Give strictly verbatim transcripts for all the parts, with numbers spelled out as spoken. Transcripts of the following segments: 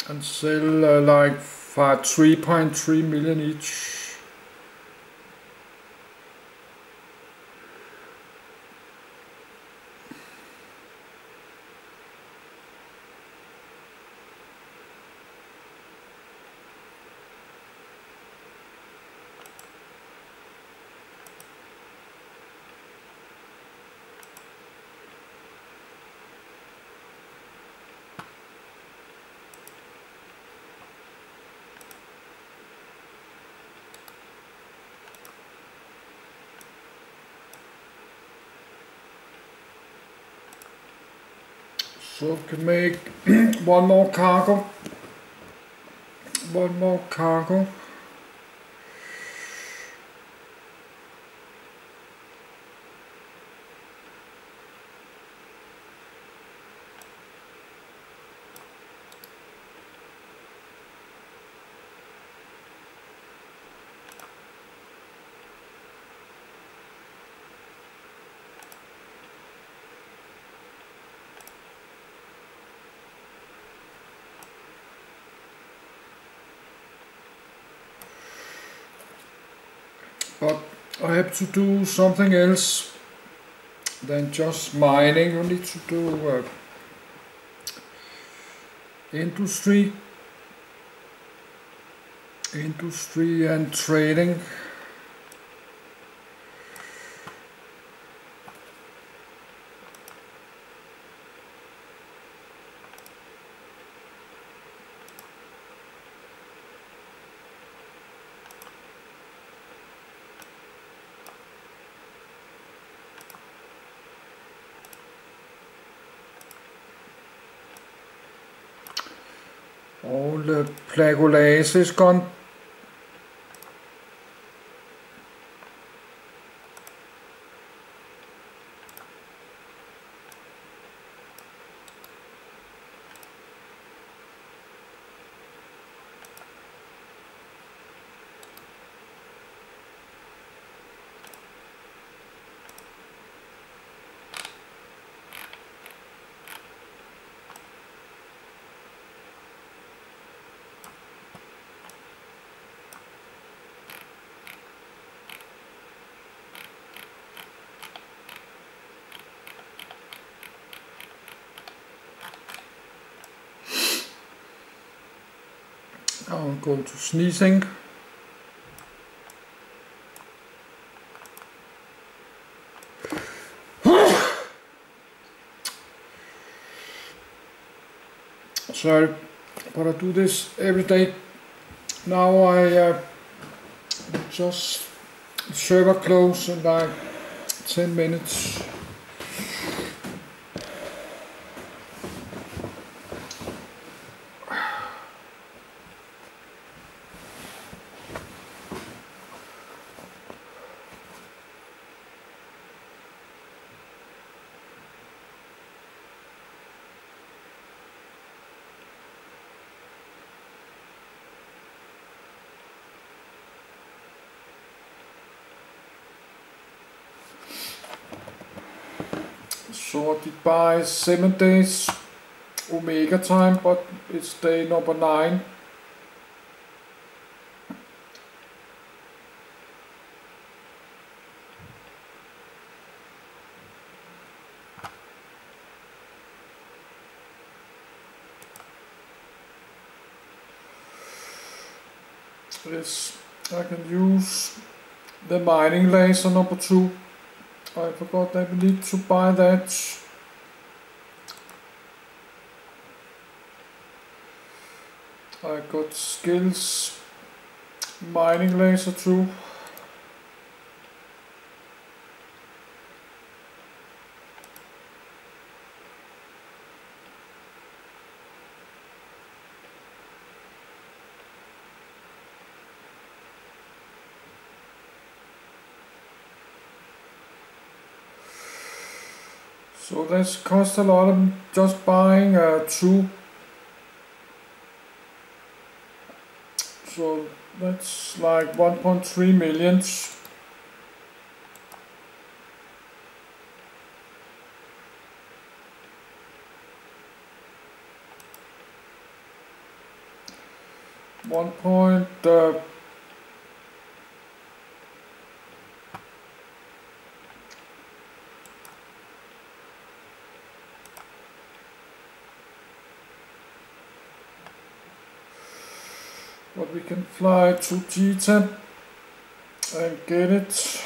and sell uh, like for three point three million each. So can make one more cargo. One more cargo. But I have to do something else than just mining. I need to do uh, industry, industry and trading. All the plagulase is gone. I'll go to sneezing. Sorry, but I do this every day. Now I uh, just server close in like ten minutes. So I did buy seven days Omega time, but it's day number nine. Yes, I can use the mining laser number two. I forgot that we need to buy that. I got skills, mining laser too. So this costs a lot of just buying uh, two. So that's like one point three million. one point uh, but we can fly to G ten and get it.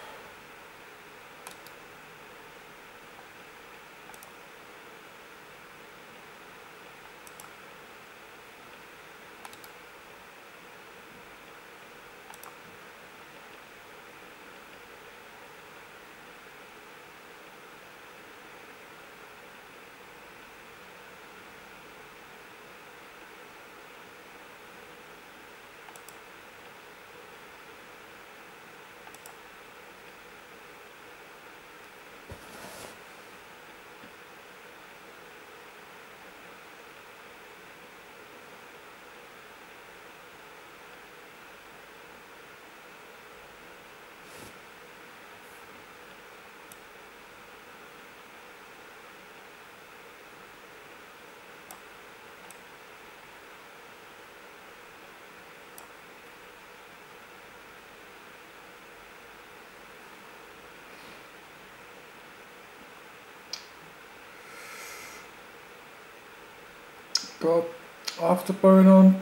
Got afterburn on.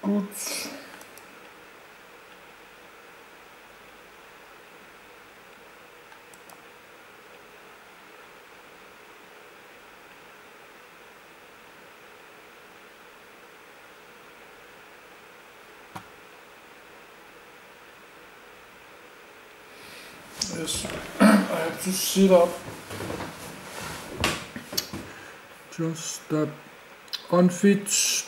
Good. Yes, I have to sit up. Just uh, unfit.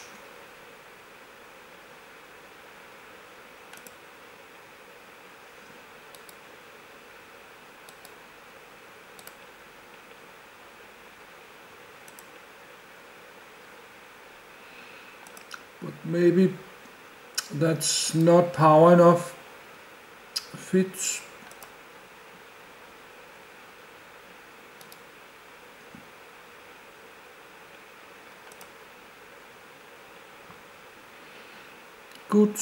But maybe that's not power enough. Fit. Good.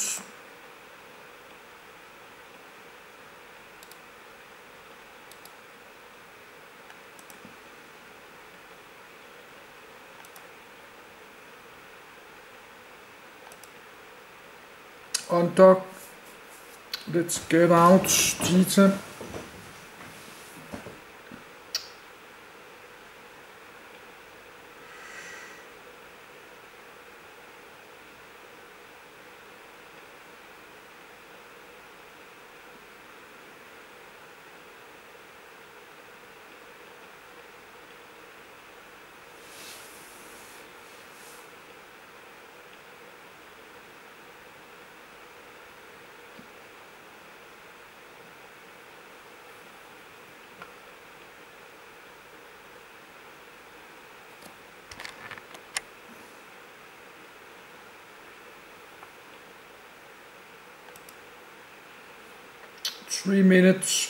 Undock. Let's get out, Gita. Three minutes.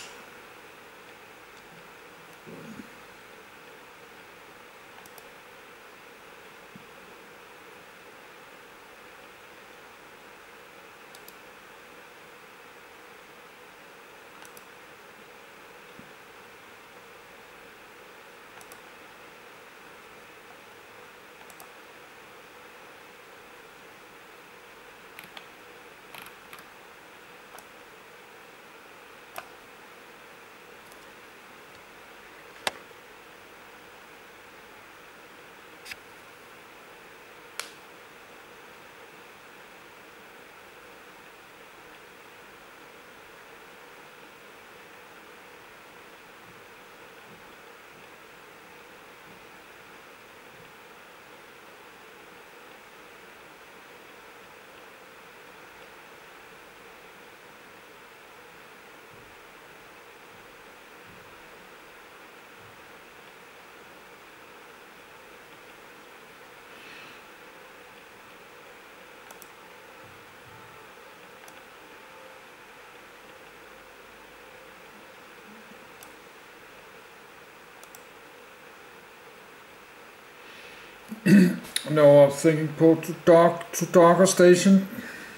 No, I was thinking port to dock to docker station.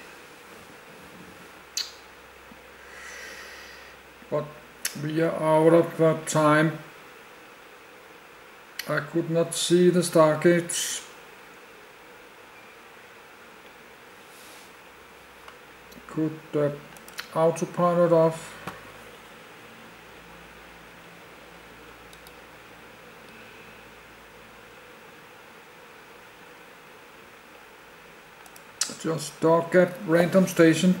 But we are out of uh, time. I could not see the stargates. Could uh, autopilot off. Just dock at random station.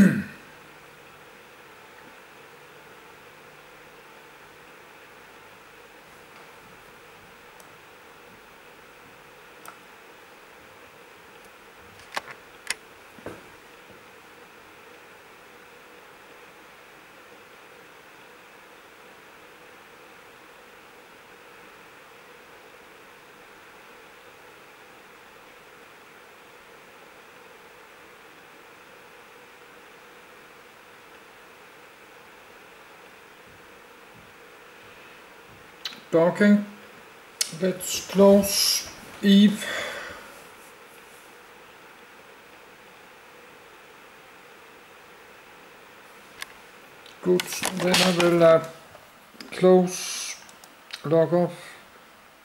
Docking. Let's close Eve. Good. Then I will uh, close, log off,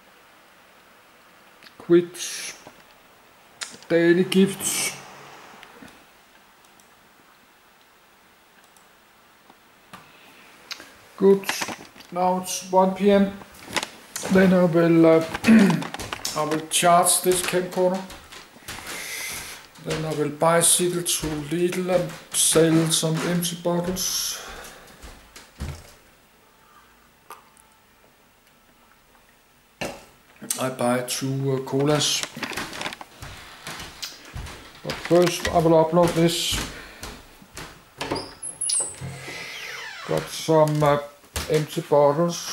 quit, daily gifts. Good. Now it's one p m Then I will uh, I will charge this camcorder. Then I will bicycle to Lidl and sell some empty bottles. I buy two uh, colas. But first I will upload this. Got some uh, empty bottles.